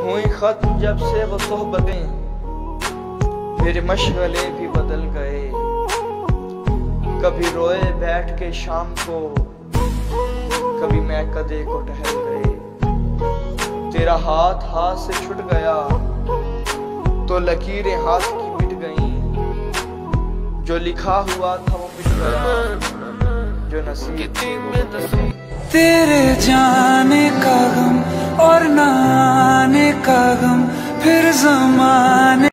हुई खत्म जब से वो सोहबतें, मेरे मशगले भी बदल गए। कभी रोए बैठ के शाम को, कभी मैं कदे को टहल गए। तेरा हाथ हाथ से छूट गया तो लकीरें हाथ की मिट गईं। जो लिखा हुआ था वो मिट गया, जो नसीब तेरे जाने का गम और ना आने का गम, फिर ज़माने